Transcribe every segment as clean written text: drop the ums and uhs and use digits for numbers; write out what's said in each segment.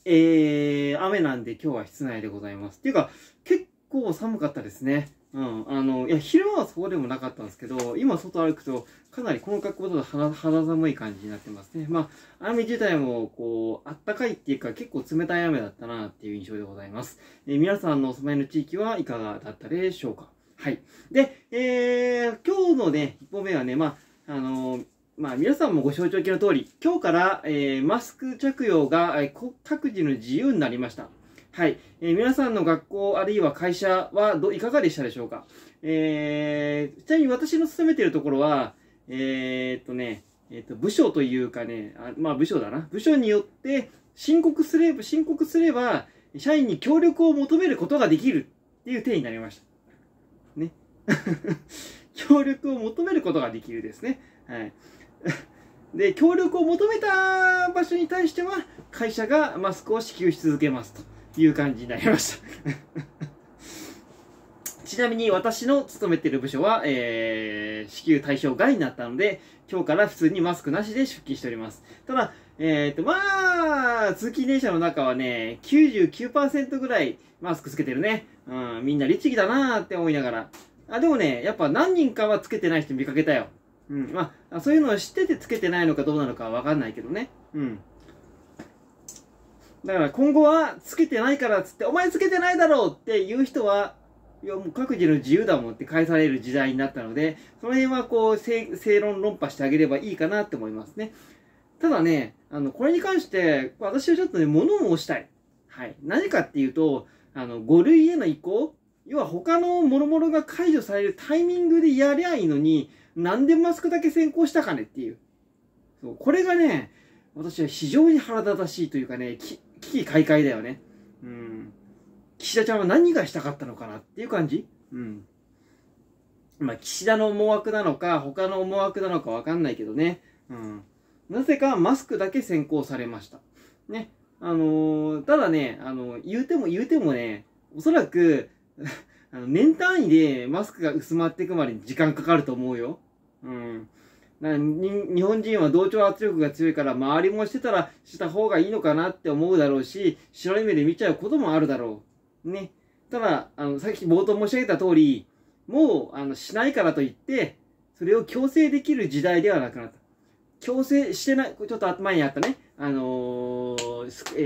雨なんで今日は室内でございます。っていうか、結構寒かったですね。いや、昼間はそうでもなかったんですけど、今外歩くと、かなりこの格好だと肌寒い感じになってますね。まあ、雨自体も、こう、あったかいっていうか、結構冷たい雨だったなっていう印象でございます。皆さんのお住まいの地域はいかがだったでしょうか。はい。で、今日のね、一本目はね、皆さんもご承知おきの通り、今日から、マスク着用が、各自の自由になりました。はい。皆さんの学校あるいは会社はいかがでしたでしょうか。ちなみに私の勤めているところは、部署というかね、部署だな。部署によって申告すれば、社員に協力を求めることができるっていう手になりました。ね。協力を求めることができるですね。はい。で、協力を求めた場所に対しては、会社がマスクを支給し続けますという感じになりました。ちなみに私の勤めている部署は、支給対象外になったので、今日から普通にマスクなしで出勤しております。ただ、通勤電車の中はね、99% ぐらいマスクつけてるね。みんな律儀だなーって思いながら。でもね、やっぱ何人かはつけてない人見かけたよ。そういうのを知っててつけてないのかどうなのかはわかんないけどね。だから今後はつけてないからっつって、お前つけてないだろうっていう人は、いやもう各自の自由だもんって返される時代になったので、その辺はこう、正論論破してあげればいいかなって思いますね。ただね、これに関して、私はちょっとね、物申したい。はい。何かっていうと、5類への移行、要は他の諸々が解除されるタイミングでやりゃいいのに、なんでマスクだけ先行したかねっていう。そう、これがね、私は非常に腹立たしいというかね、危機快快だよね。岸田ちゃんは何がしたかったのかなっていう感じ。岸田の思惑なのか、他の思惑なのかわかんないけどね。なぜかマスクだけ先行されました。ね。ただね、言うてもね、おそらく、年単位でマスクが薄まっていくまでに時間かかると思うよ。日本人は同調圧力が強いから周りもしてたらした方がいいのかなって思うだろうし、白い目で見ちゃうこともあるだろう。ね。ただ、さっき冒頭申し上げた通り、もう、しないからといって、それを強制できる時代ではなくなった。強制してない、ちょっと前にあったね。スタ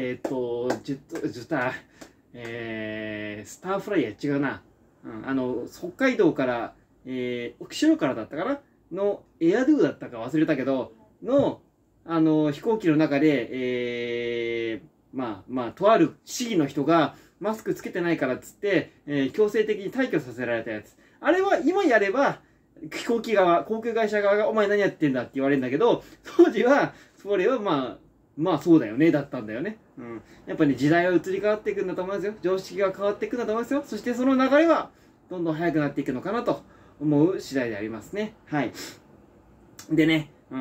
ーフライヤー違うな。北海道から、釧路からだったかなの、エアドゥだったか忘れたけど、の、飛行機の中で、とある市議の人が、マスクつけてないからっつって、強制的に退去させられたやつ。あれは今やれば、航空会社側がお前何やってんだって言われるんだけど、当時は、それはそうだよね、だったんだよね。やっぱり、ね、時代は移り変わっていくんだと思いますよ。常識が変わっていくんだと思いますよ。そしてその流れは、どんどん速くなっていくのかなと思う次第でありますね。はい。でね、と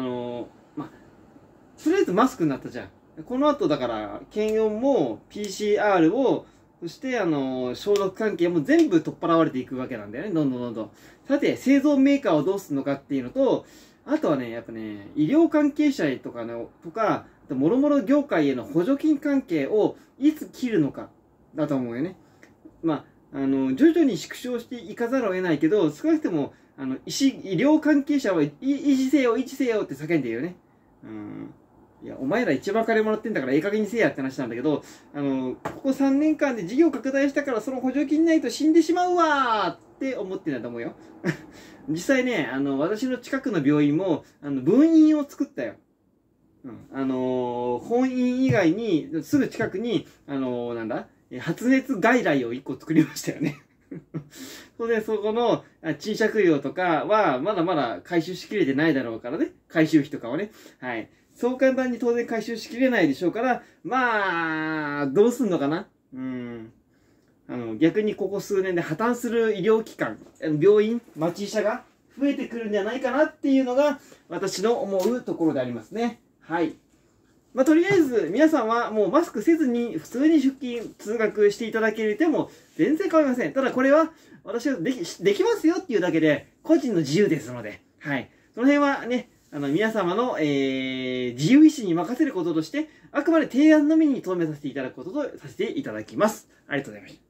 りあえずマスクになったじゃん。この後だから、検温も PCR を、そして消毒関係も全部取っ払われていくわけなんだよね。どんどん。さて、製造メーカーをどうするのかっていうのと、あとはね、やっぱね、医療関係者とか、もろもろ業界への補助金関係をいつ切るのか、だと思うよね。徐々に縮小していかざるを得ないけど、少なくとも、医療関係者は維持せよって叫んでるよね。いや、お前ら一番金もらってんだから、いい加減にせえやって話なんだけど、ここ3年間で事業拡大したから、その補助金ないと死んでしまうわーって思ってんだと思うよ。実際ね、私の近くの病院も、分院を作ったよ。本院以外に、すぐ近くに、発熱外来を1個作りましたよね。そこの賃借料とかは、まだまだ回収しきれてないだろうからね。回収費とかはね。はい。そう簡単に当然回収しきれないでしょうから、どうすんのかな。逆にここ数年で破綻する医療機関、病院、町医者が増えてくるんじゃないかなっていうのが、私の思うところでありますね。はい。とりあえず、皆さんはもうマスクせずに普通に出勤、通学していただけても全然構いません。ただこれは、私はできますよっていうだけで、個人の自由ですので、はい。その辺はね、 皆様の、自由意志に任せることとして、あくまで提案のみに留めさせていただくこととさせていただきます。ありがとうございました。